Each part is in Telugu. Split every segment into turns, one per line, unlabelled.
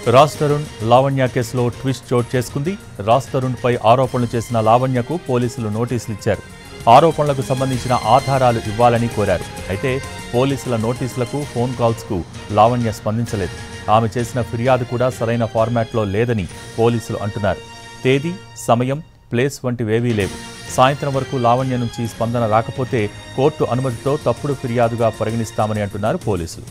రాజ్ తరుణ్ లావణ్య కేసులో ట్విస్ట్ చోటు చేసుకుంది. రాజ్ తరుణ్ పై ఆరోపణలు చేసిన లావణ్యకు పోలీసులు నోటీసులు ఇచ్చారు. ఆరోపణలకు సంబంధించిన ఆధారాలు ఇవ్వాలని కోరారు. అయితే పోలీసుల నోటీసులకు, ఫోన్ కాల్స్కు లావణ్య స్పందించలేదు. ఆమె చేసిన ఫిర్యాదు కూడా సరైన ఫార్మాట్లో లేదని పోలీసులు అంటున్నారు. తేదీ, సమయం, ప్లేస్ వంటివేవీ లేవు. సాయంత్రం వరకు లావణ్య నుంచి స్పందన రాకపోతే కోర్టు అనుమతితో తప్పుడు ఫిర్యాదుగా పరిగణిస్తామని అంటున్నారు పోలీసులు.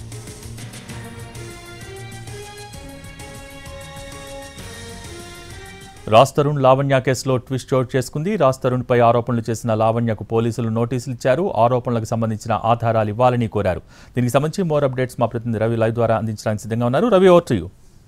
రాజ్ తరుణ్ లావణ్య కేసులో ట్విస్ట్ చోటు చేసుకుంది. రాజ్ తరుణ్ పై ఆరోపణలు చేసిన లావణ్యకు పోలీసులు నోటీసులు ఇచ్చారు. ఆరోపణలకు సంబంధించిన ఆధారాలు ఇవ్వాలని కోరారు. దీనికి సంబంధించి మోర్ అప్డేట్స్ మా ప్రతినిధి రవి లైవ్ ద్వారా అందించడానికి సిద్ధంగా ఉన్నారు. Ravi, over to you.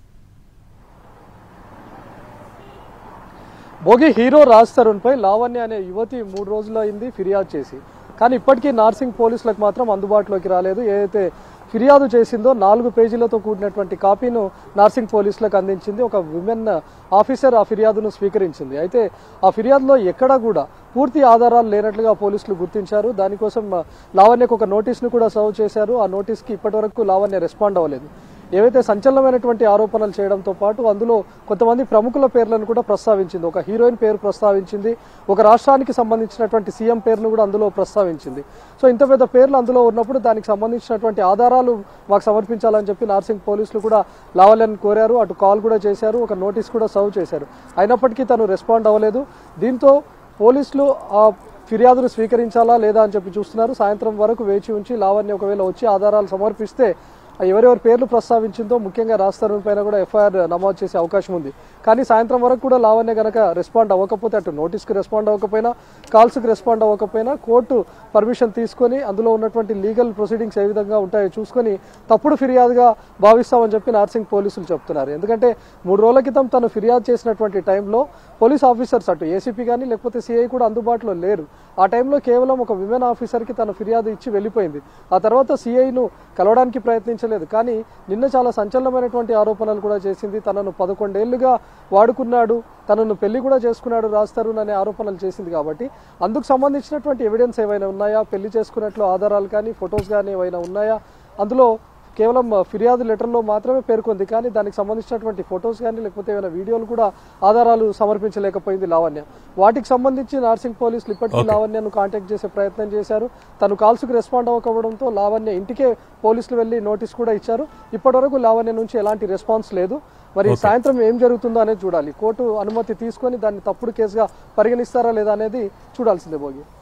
Bhogi hero Raj Tarun పై లావణ్య అనే యువతి 3 రోజులు అయింది ఫిర్యాదు చేసి. కానీ ఇప్పటికీ నార్సింగ్ పోలీసులకు మాత్రం అందుబాటులోకి రాలేదు. ఏదైతే ఫిర్యాదు చేసిందో 4 పేజీలతో కూడినటువంటి కాపీను నార్సింగ్ పోలీసులకు అందించింది. ఒక విమెన్ ఆఫీసర్ ఆ ఫిర్యాదును స్వీకరించింది. అయితే ఆ ఫిర్యాదులో ఎక్కడా కూడా పూర్తి ఆధారాలు లేనట్లుగా పోలీసులు గుర్తించారు. దానికోసం లావణ్యకు ఒక నోటీస్ను కూడా సర్వ్ చేశారు. ఆ నోటీస్కి ఇప్పటివరకు లావణ్య రెస్పాండ్ అవ్వలేదు. ఏవైతే సంచలనమైనటువంటి ఆరోపణలు చేయడంతో పాటు అందులో కొంతమంది ప్రముఖుల పేర్లను కూడా ప్రస్తావించింది. ఒక హీరోయిన్ పేరు ప్రస్తావించింది. ఒక రాష్ట్రానికి సంబంధించినటువంటి సీఎం పేరును కూడా అందులో ప్రస్తావించింది. సో ఇంత పెద్ద పేర్లు అందులో ఉన్నప్పుడు దానికి సంబంధించినటువంటి ఆధారాలు మాకు సమర్పించాలని చెప్పి నార్సింగ్ పోలీసులు కూడా లావణ్యను కోరారు. అటు కాల్ కూడా చేశారు, ఒక నోటీస్ కూడా సర్వ్ చేశారు. అయినప్పటికీ తను రెస్పాండ్ అవ్వలేదు. దీంతో పోలీసులు ఆ ఫిర్యాదును స్వీకరించాలా లేదా అని చెప్పి చూస్తున్నారు. సాయంత్రం వరకు వేచి ఉంచి లావణ్య ఒకవేళ వచ్చి ఆధారాలు సమర్పిస్తే ఎవరెవరి పేర్లు ప్రస్తావించిందో ముఖ్యంగా రాజ్ తరుణ్ పైన కూడా ఎఫ్ఐఆర్ నమోదు చేసే అవకాశం ఉంది. కానీ సాయంత్రం వరకు కూడా లావణ్య కనుక రెస్పాండ్ అవ్వకపోతే, అటు నోటీస్కి రెస్పాండ్ అవ్వకపోయినా, కాల్స్కి రెస్పాండ్ అవ్వకపోయినా కోర్టు పర్మిషన్ తీసుకొని అందులో ఉన్నటువంటి లీగల్ ప్రొసీడింగ్స్ ఏ విధంగా ఉంటాయో చూసుకొని తప్పుడు ఫిర్యాదుగా భావిస్తామని చెప్పి నార్సింగ్ పోలీసులు చెప్తున్నారు. ఎందుకంటే 3 రోజుల క్రితం తను ఫిర్యాదు చేసినటువంటి టైంలో పోలీస్ ఆఫీసర్స్ అటు ఏసీపీ కానీ లేకపోతే సిఐ కూడా అందుబాటులో లేరు. ఆ టైంలో కేవలం ఒక విమెన్ ఆఫీసర్కి తన ఫిర్యాదు ఇచ్చి వెళ్ళిపోయింది. ఆ తర్వాత సిఐను కలవడానికి ప్రయత్నించలేదు. కానీ నిన్న చాలా సంచలనమైనటువంటి ఆరోపణలు కూడా చేసింది. తనను 11 ఏళ్లుగా వాడుకున్నాడు, తనను పెళ్లి కూడా చేసుకున్నాడు రాజ్ తరుణ్ అనే ఆరోపణలు చేసింది. కాబట్టి అందుకు సంబంధించినటువంటి ఎవిడెన్స్ ఏమైనా ఉన్నాయా, పెళ్లి చేసుకున్నట్లు ఆధారాలు కానీ ఫొటోస్ కానీ ఏమైనా ఉన్నాయా, అందులో కేవలం ఫిర్యాదు లెటర్లో మాత్రమే పేర్కొంది. కానీ దానికి సంబంధించినటువంటి ఫొటోస్ కానీ లేకపోతే ఏమైనా వీడియోలు కూడా ఆధారాలు సమర్పించలేకపోయింది లావణ్య. వాటికి సంబంధించి నార్సింగ్ పోలీసులు ఇప్పటికీ లావణ్యను కాంటాక్ట్ చేసే ప్రయత్నం చేశారు. తను కాల్స్కి రెస్పాండ్ అవ్వకపోవడంతో లావణ్య ఇంటికే పోలీసులు వెళ్ళి నోటీస్ కూడా ఇచ్చారు. ఇప్పటివరకు లావణ్య నుంచి ఎలాంటి రెస్పాన్స్ లేదు. మరి సాయంత్రం ఏం జరుగుతుందో అనేది చూడాలి. కోర్టు అనుమతి తీసుకొని దాన్ని తప్పుడు కేసుగా పరిగణిస్తారా లేదా అనేది చూడాల్సిందే భోగి.